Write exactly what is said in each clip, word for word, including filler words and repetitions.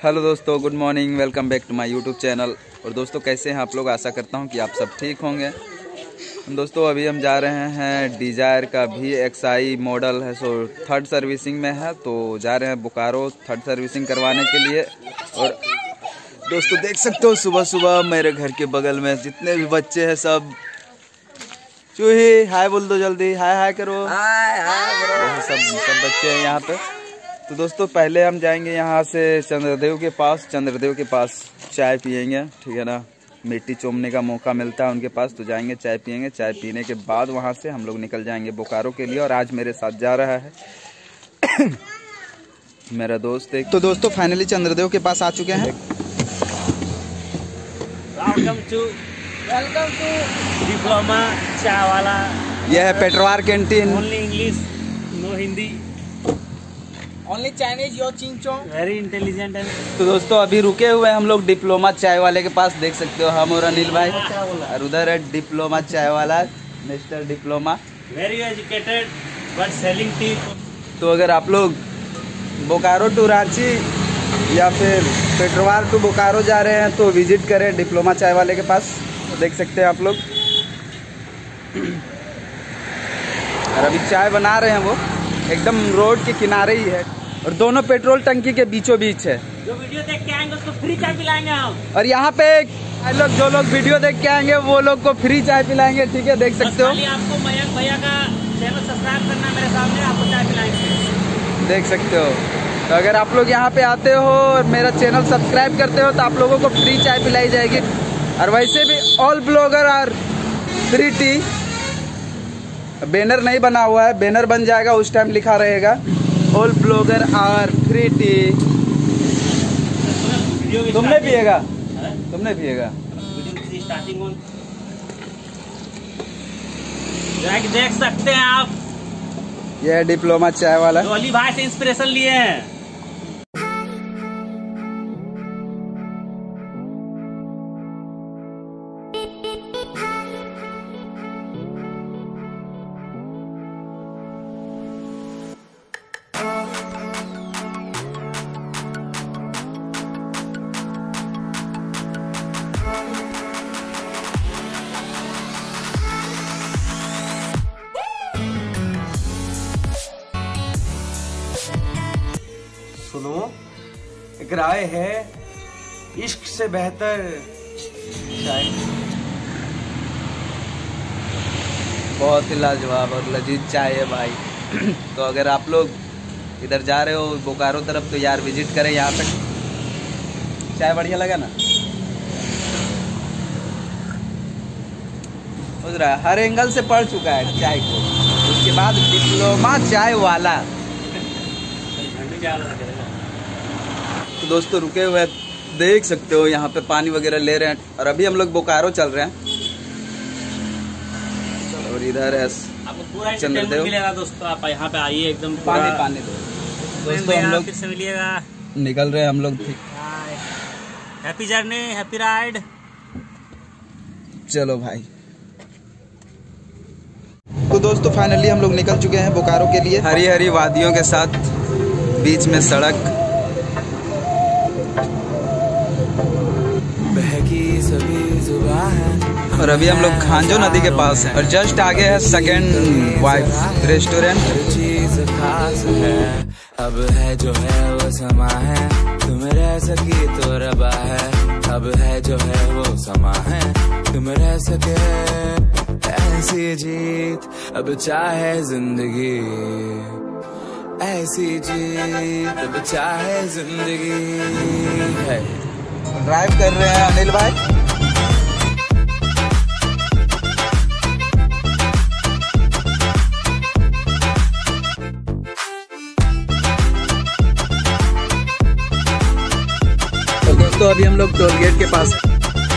Hello दोस्तों, good morning, welcome back to my YouTube channel. और दोस्तों कैसे हैं आप लोग? आशा करता हूं कि आप सब ठीक होंगे। दोस्तों अभी हम जा रहे हैं डिजायर का भी एक्स आई मॉडल है, सो थर्ड सर्विसिंग में है, तो जा रहे हैं बोकारो थर्ड सर्विसिंग करवाने के लिए। और दोस्तों देख सकते हो सुबह सुबह मेरे घर के बगल में जितने भी बच्चे हैं सब चूही हाय बोल दो, जल्दी हाय हाय करो। Hi hi bro. सब सब बच्चे हैं यहाँ पे। तो दोस्तों पहले हम जाएंगे यहाँ से चंद्रदेव के पास, चंद्रदेव के पास चाय पियेंगे, ठीक है ना। मिट्टी चूमने का मौका मिलता है उनके पास, तो जाएंगे चाय पियेंगे। चाय पीने के बाद वहाँ से हम लोग निकल जाएंगे बोकारो के लिए। और आज मेरे साथ जा रहा है मेरा दोस्त एक। तो दोस्तों फाइनली चंद्रदेव के पास आ चुके हैं। Welcome to welcome to diploma Chai Wala. यह है Petarwar canteen. Only English, no Hindi, only Chinese, your chingchong. Very intelligent है। तो दोस्तों अभी रुके हुए हैं हम लोग डिप्लोमा चाय वाले के पास, देख सकते हो हम और अनिल भाई। और उधर है diploma Chai Wala, mister diploma. Very educated but selling tea. तो अगर आप लोग बोकारो टू रांची या फिर पेट्रोवार टू बोकारो जा रहे हैं तो विजिट करें डिप्लोमा चाय वाले के पास, देख सकते हैं आप लोग। और अभी चाय बना रहे हैं वो, एकदम रोड के किनारे ही है और दोनों पेट्रोल टंकी के बीचों बीच है। जो वीडियो देख के आएंगे उसको फ्री चाय पिलाएंगे हम। और यहाँ पे लोग जो लोग वीडियो देख के आएंगे वो लोग को फ्री चाय पिलाएंगे, ठीक है, देख सकते हो। आपको मयंक भैया का चैनल सब्सक्राइब करना, मेरे सामने आपको चाय पिलाएंगे, देख सकते हो। तो अगर आप लोग यहाँ पे आते हो और मेरा चैनल सब्सक्राइब करते हो तो आप लोगों को फ्री चाय पिलाई जाएगी। और वैसे भी all blogger are free tea. Banner नहीं बना हुआ है, बैनर बन जाएगा उस टाइम लिखा रहेगा all blogger are free tea. तुमने पिएगा? तुमने पिएगा? देख सकते हैं आप, यह डिप्लोमा चाय वाला। डॉली भाई से इंस्पिरेशन लिए हैं। सुनो, एक राय है, इश्क से बेहतर चाय। बहुत ही लाजवाब और लजीज चाय है भाई। तो अगर आप लोग इधर जा रहे हो बोकारो तरफ तो यार विजिट करें यहाँ पे। चाय बढ़िया लगा ना? समझ रहा है, हर एंगल से पढ़ चुका है चाय को। उसके बाद डिप्लोमा चाय वाला। तो दोस्तों रुके हुए देख सकते हो यहाँ पे पानी वगैरह ले रहे हैं। और अभी हम लोग बोकारो चल रहे हैं। और इधर है पूरा चंद्रदेव मिलेगा दोस्तों, आप यहाँ पे आइए, एकदम पानी पानी दो दोस्तों। हम लोग फिर से मिलिएगा, निकल रहे हैं हम लोग। Happy journey, happy ride. चलो भाई। तो दोस्तों फाइनली हम लोग निकल चुके हैं बोकारो के लिए, हरी हरी वादियों के साथ, बीच में सड़क। और अभी हम लोग खांजो नदी के पास हैं और जस्ट आगे है सेकंड वाइफ रेस्टोरेंट। चीज खास है, अब है जो है वो समा है, तुम रह सकी तो रबा है। अब है जो है वो समा है, तुम रह सके ऐसी जीत, अब चाहे जिंदगी ऐसी जीत, अब चाहे जिंदगी है। ड्राइव कर रहे हैं अनिल भाई। तो दोस्तों अभी हम लोग टोल गेट के पास हैं।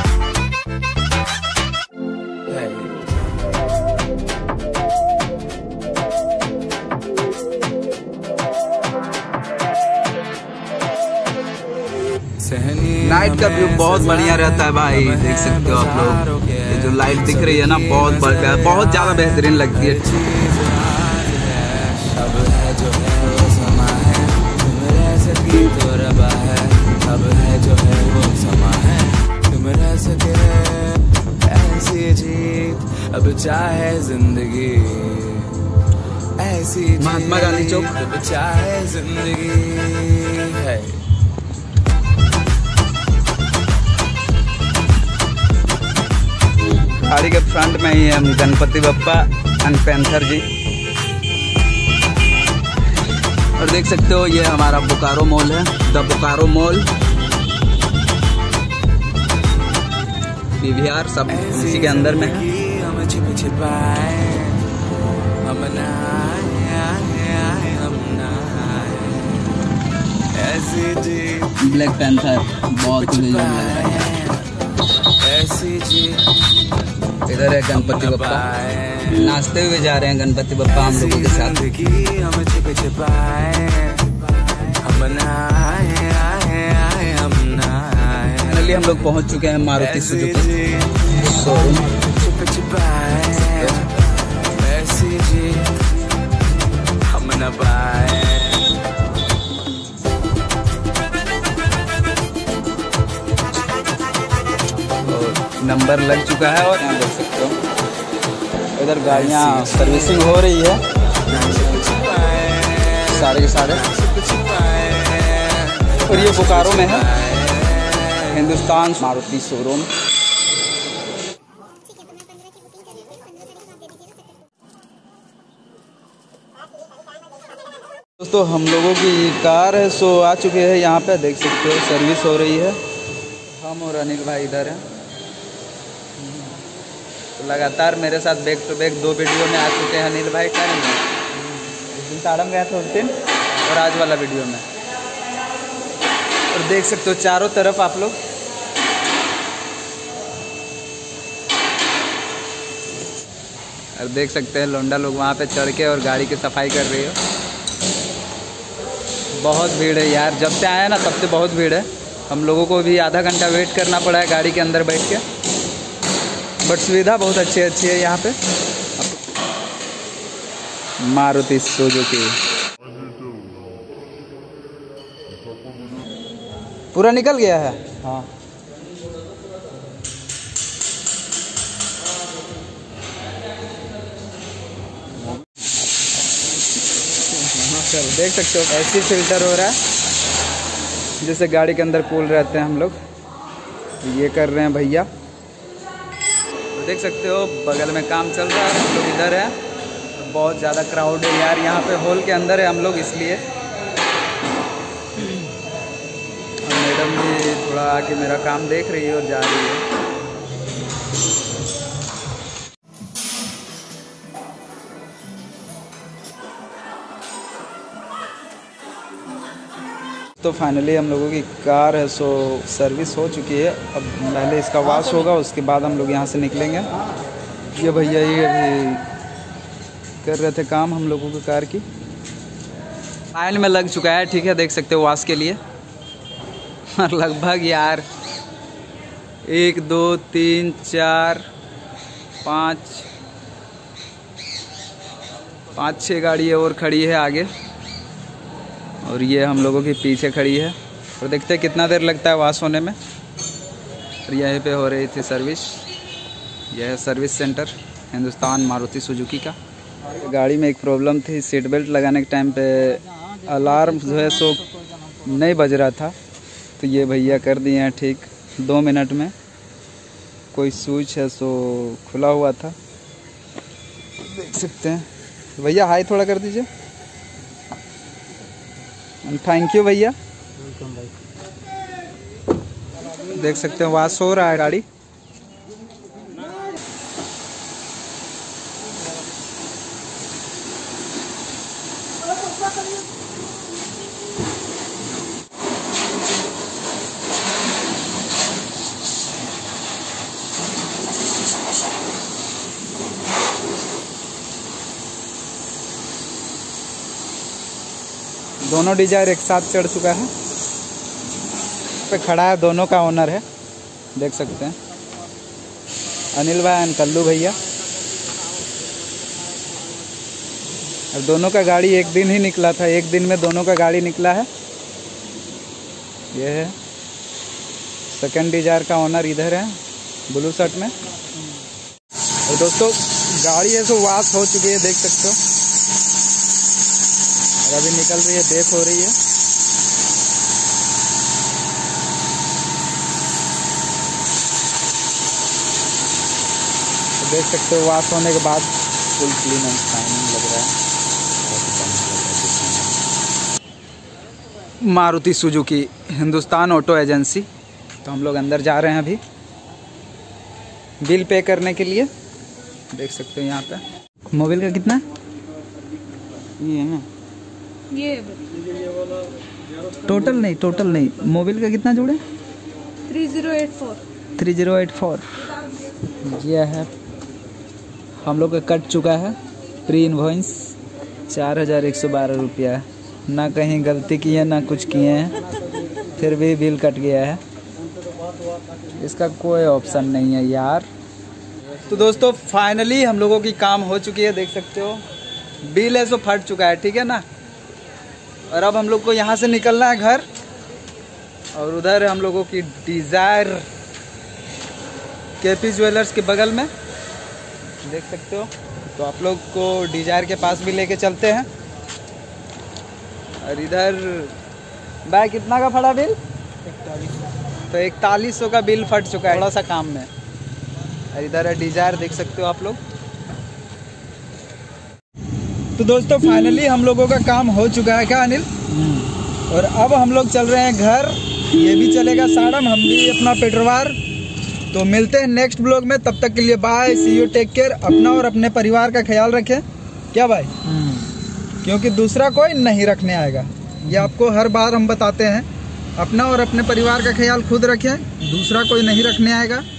नाइट का व्यू बहुत बढ़िया रहता है भाई, देख सकते हो आप लोग। ये जो लाइट दिख रही है ना, बहुत बढ़िया, बहुत ज्यादा बेहतरीन लगती है। अब है जो है वो समा है, तुम रह सकी तो रबा है। अब जो है वो समा है, तुम रह सके ऐसी जीत अब चाहे जिंदगी, ऐसी महात्मा गांधी चौक अब चाहे जिंदगी है। गाड़ी के फ्रंट में ही है गणपति बप्पा एंड पैंथर जी। और देख सकते हो ये हमारा बोकारो मॉल है, द बोकारो मॉल, पीवीआर सब इसी के अंदर में है। ब्लैक पैंथर बहुत ही इधर है गणपति बप्पा, नाचते हुए जा रहे हैं गणपति बप्पा हम लोगों के साथ। फाइनली हम लोग पहुंच चुके हैं मारुति सुजुकी शोरूम। नंबर लग चुका है और यहाँ देख सकते हो इधर गाड़ियाँ सर्विसिंग हो रही है सारे के सारे। और ये बोकारो में है हिंदुस्तान मारुति शोरूम। दोस्तों हम लोगों की कार है सो आ चुके हैं यहाँ पे, देख सकते हो सर्विस हो रही है। हम और अनिल भाई इधर हैं, तो लगातार मेरे साथ बैक टू बैक दो वीडियो में आ चुके हैं अनिल भाई। टाइम उस दिन साड़म गया था उस दिन और आज वाला वीडियो में। और देख सकते हो चारों तरफ आप लोग और देख सकते हैं लोंडा लोग वहाँ पे चढ़ के और गाड़ी की सफाई कर रही हो। बहुत भीड़ है यार, जब से आया ना तब से बहुत भीड़ है। हम लोगों को भी आधा घंटा वेट करना पड़ा है गाड़ी के अंदर बैठ के, बट सुविधा बहुत अच्छी अच्छी है यहाँ पे। मारुति सुजुकी पूरा निकल गया है। हाँ चलो देख सकते हो ऐसी फिल्टर हो रहा है जैसे गाड़ी के अंदर कूल रहते हैं हम लोग। ये कर रहे हैं भैया, तो देख सकते हो बगल में काम चल रहा है। हम लोग इधर है, तो बहुत ज़्यादा क्राउड है यार यहाँ पे, हॉल के अंदर है हम लोग इसलिए। और मैडम भी थोड़ा आके मेरा काम देख रही है और जा रही है। तो फाइनली हम लोगों की कार है सो सर्विस हो चुकी है। अब पहले इसका वॉश होगा, उसके बाद हम लोग यहाँ से निकलेंगे। ये भैया ये अभी कर रहे थे काम हम लोगों की कार की। फाइल में लग चुका है, ठीक है, देख सकते हो वॉश के लिए। और लगभग यार एक दो तीन चार पाँच पाँच छः गाड़ी और खड़ी है आगे, और ये हम लोगों की पीछे खड़ी है। और देखते हैं कितना देर लगता है वॉश होने में। और यहीं पे हो रही थी सर्विस। यह है service centre Hindustan Maruti Suzuki का। गाड़ी में एक प्रॉब्लम थी, सीट बेल्ट लगाने के टाइम पे अलार्म जो है सो नहीं बज रहा था, तो ये भैया कर दिए हैं ठीक दो मिनट में। कोई स्विच है सो खुला हुआ था, देख सकते हैं। भैया हाई थोड़ा कर दीजिए। थैंक यू भैया। देख सकते हैं वॉश हो रहा है गाड़ी। दोनों डिजायर एक साथ चढ़ चुका है, पे खड़ा है, दोनों का ओनर है, देख सकते हैं अनिल भाई एंड कल्लू भैया। और दोनों का गाड़ी एक दिन ही निकला था, एक दिन में दोनों का गाड़ी निकला है। ये है सेकंड डिजायर का ओनर इधर है ब्लू शर्ट में। और दोस्तों गाड़ी है सो वाश हो चुकी है, देख सकते हो। और अभी निकल रही है, देख हो रही है। तो देख सकते हो वाश होने के बाद फुल क्लीन एंड शाइनिंग लग रहा है। Maruti Suzuki Hindustan auto agency. तो हम लोग अंदर जा रहे हैं अभी बिल पे करने के लिए। देख सकते हो यहाँ पे। मोबाइल का कितना ये है ना, ये टोटल नहीं टोटल नहीं मोबाइल का कितना जोड़े? Three zero eight four three zero eight four ये है। हम लोग का कट चुका है प्री इनवॉइस चार हज़ार एक सौ बारह रुपया। ना कहीं गलती की है ना कुछ किए हैं, फिर भी बिल कट गया है। इसका कोई ऑप्शन नहीं है यार। तो दोस्तों फाइनली हम लोगों की काम हो चुकी है, देख सकते हो। बिल है सो फट चुका है, ठीक है ना। और अब हम लोग को यहाँ से निकलना है घर। और उधर हम लोगों की डिजायर केपी ज्वेलर्स के बगल में, देख सकते हो। तो आप लोग को डिजायर के पास भी लेके चलते हैं। और इधर भाई कितना का फटा बिल? तो इकतालीस सौ का बिल फट चुका है थोड़ा सा काम में। और इधर है डिजायर, देख सकते हो आप लोग। तो दोस्तों फाइनली हम लोगों का काम हो चुका है, क्या अनिल? और अब हम लोग चल रहे हैं घर। ये भी चलेगा साड़म, हम भी अपना पेट्रोवार। तो मिलते हैं नेक्स्ट ब्लॉग में, तब तक के लिए bye, see you, take care. अपना और अपने परिवार का ख्याल रखें, क्या भाई? क्योंकि दूसरा कोई नहीं रखने आएगा, ये आपको हर बार हम बताते हैं। अपना और अपने परिवार का ख्याल खुद रखें, दूसरा कोई नहीं रखने आएगा।